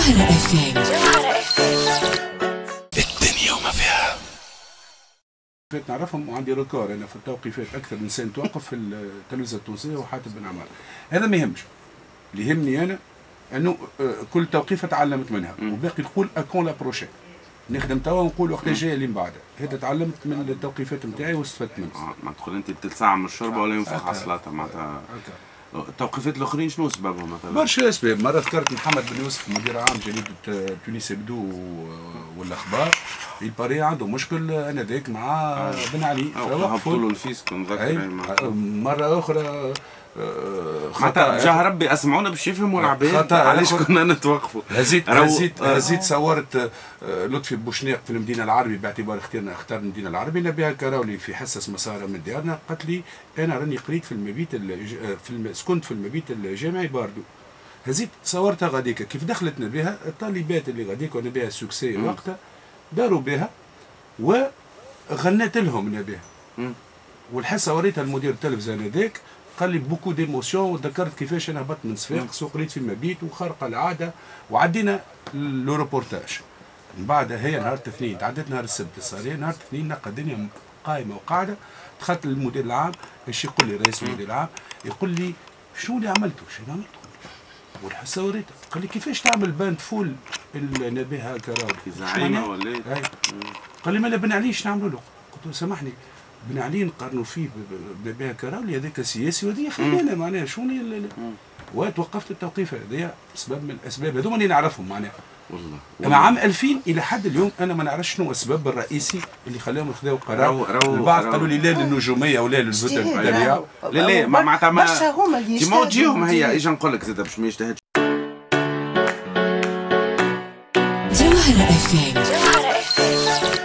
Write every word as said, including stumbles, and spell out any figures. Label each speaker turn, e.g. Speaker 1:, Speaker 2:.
Speaker 1: جوهرة اف ام.
Speaker 2: الدنيا وما فيها.
Speaker 3: نعرفهم وعندي ريكور انا في التوقيفات اكثر من سنه توقف في التلفزه التونسيه وحاتم بن عمار. هذا ما يهمش. اللي يهمني انا انه كل توقيفه تعلمت منها وباقي نقول اكون لا بروشين. نخدم توا ونقول وقت الجاي اللي من بعدها. هذا تعلمت من التوقيفات نتاعي واستفدت منها.
Speaker 4: اه ما تدخل انت ثلث ساعه من الشربه ولا ينفخ على الصلاه معناتها. التوقيفات الاخرين شنو سببهم مثلا؟
Speaker 3: برشا اسباب، مره ذكرت محمد بن يوسف مدير عام جريده تونس يبدو والاخبار، الباري عنده مشكل انذاك مع بن علي
Speaker 4: وقفوا له الفيسكو نذكر.
Speaker 3: مره اخرى
Speaker 4: خطا جاه ربي اسمعونا باش يفهموا العباد علاش كنا نتوقفوا.
Speaker 3: هزيت هزيت هزيت صورت لطفي بوشناق في المدينه العربي باعتبار اخترنا اختار المدينه العربيه نبيها الكراولي في حسس مسار من ديارنا. قالت لي انا راني قريت في المبيت في الم... سكنت في المبيت الجامعي باردو. هزيت صورتها غاديكا كيف دخلتنا بها الطالبات اللي غاديكا ونبيها سوكسي وقتها داروا بها وغنيت لهم نبيها. والحصه وريتها المدير التلفزه هذاك قال لي بوكو ديموسيون وذكرت كيفاش انا هبطت من صفاقس وقريت في المبيت وخارقه العاده وعدينا لو روبورتاج. من بعدها هي نهار الاثنين تعدت نهار السبت صار نهار الاثنين نلقى الدنيا قائمه وقاعده. دخلت للمدير العام ايش يقول لي رئيس المدير العام يقول لي شنو اللي عملته شنو عملته والحصه وريتها. قال لي كيفاش تعمل باند فول النبيها كراوي
Speaker 4: زعيمه ولا ايه؟
Speaker 3: قال لي ما بن علي ايش نعملوا له؟ قلت له سامحني بن علي نقارنوا فيه بها كراولي هذاك سياسي وهذه فنانه معناها شوني وتوقفت التوقيف هذايا بسبب من الاسباب هذوما اللي نعرفهم معناها.
Speaker 4: والله
Speaker 3: انا عام ألفين الى حد اليوم انا ما نعرفش شنو السبب الرئيسي اللي خلاهم ياخذوا قرار. البعض قالوا لي لا للنجوميه ولا للزوجه التاليه.
Speaker 4: لا لا معناتها ما
Speaker 5: برشا هما اللي
Speaker 4: يجتهدوا. تيموجيهم هي اجا نقول لك زاد باش ما يجتهدش.
Speaker 1: جوهرة اف ام.